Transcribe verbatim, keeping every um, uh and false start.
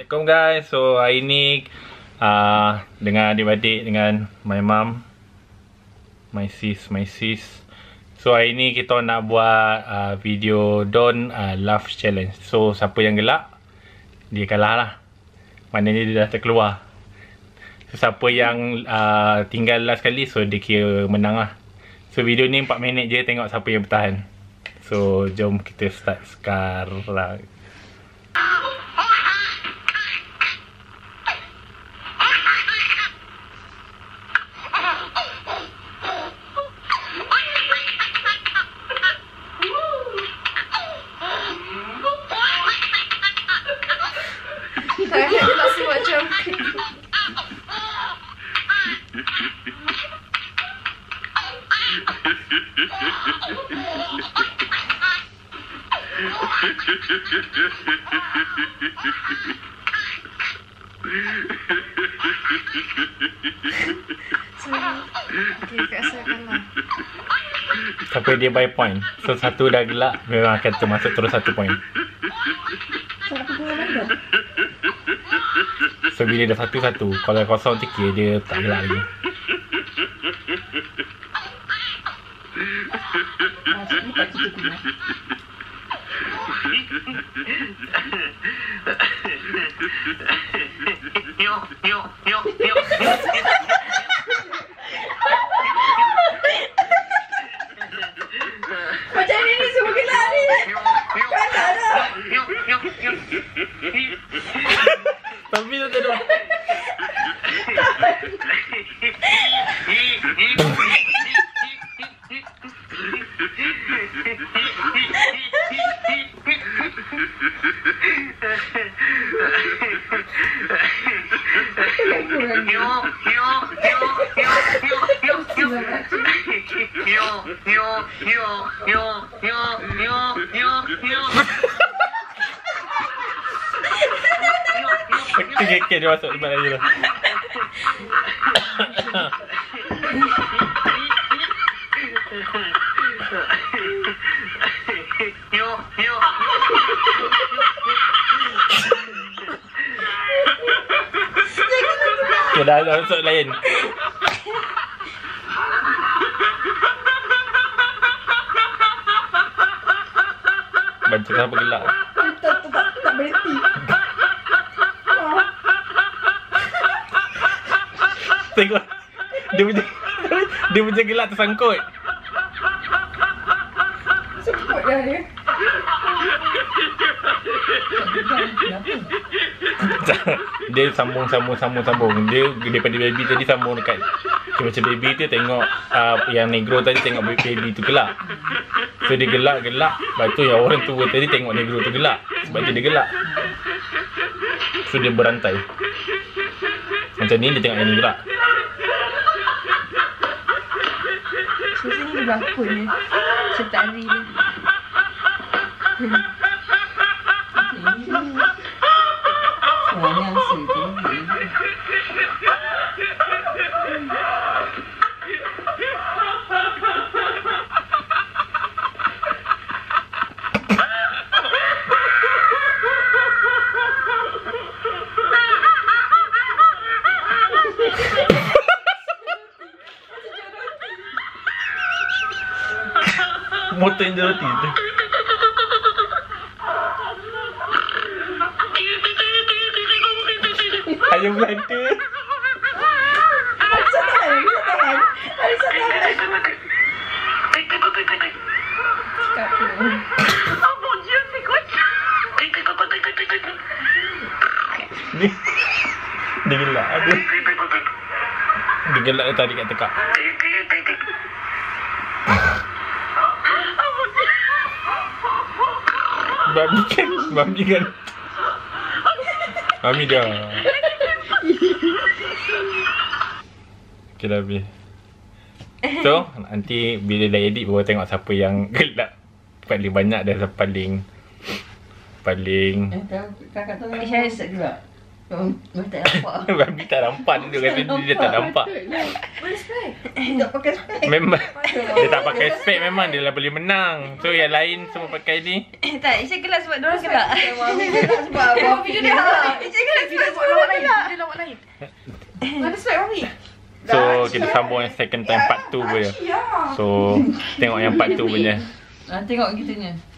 Assalamualaikum guys. So hari ni uh, dengan adik-adik, dengan my mum, my sis, my sis. So hari ni kita nak buat uh, video Don't uh, Laugh Challenge. So siapa yang gelak, dia kalah lah. Maknanya dia dah terkeluar. So siapa yang uh, tinggal last kali, so dia kira menang lah. So video ni empat minit je, tengok siapa yang bertahan. So jom kita start sekarang. Saya rasa macam Sampai dia by point. So satu dah gelak, memang akan termasuk terus satu point. So bila dah satu-satu, kalau kosong tikir, dia tak gelak lagi. macam ni ni semua gelak ni. Kan tak ada. Tapi tu tak ada. Okay, okay, dia masuk tempat lagi lah. Okay, dah, dah masuk lain. Baca kenapa gelak. Tak, tak, tak berhenti. Tengok. Dia punya dia punya gelak tersangkut. Sangkut dah dia. Dia sambung sambung sambung sambung. Dia daripada baby tadi sambung dekat. Dia macam baby tu tengok uh, yang negro tadi tengok baby tu gelak. So dia gelak-gelak. Lepas tu yang orang tua tadi tengok negro tu gelak. Sebab tu dia gelak. So dia berantai. Macam ni dia tengok yang ni gelak. So sini dia berlakon ni. Macam tari dia. Sebenarnya asal tu. Motor yang roti tu. Ayam Belanda. Bisa tahan, bisa tahan. Bisa tahan. Tak apa. Ni dia gelak ada. Dia gelak dia tarik kat tekak. Mami kan, Mami kan. Mami dah. Okay dah habis. So, nanti bila dah edit baru tengok siapa yang gelak paling banyak dan siapa paling paling Eh, kakak tu Eh, saya set juga. Mami tak nampak. Mami tak nampak dia kata dia tak nampak. Boleh spek? Tak pakai spek. Memang dia tak pakai spek, memang dia lah boleh menang. So yang lain semua pakai ni. Tak, Isya gelak sebab diorang gelak. Mami gelak sebab apa? Video dah gelak. Isya gelak lain. Mana slide Mami? So kita sambung yang second time part two punya. So tengok yang part two punya. Ah, tengok gitunya.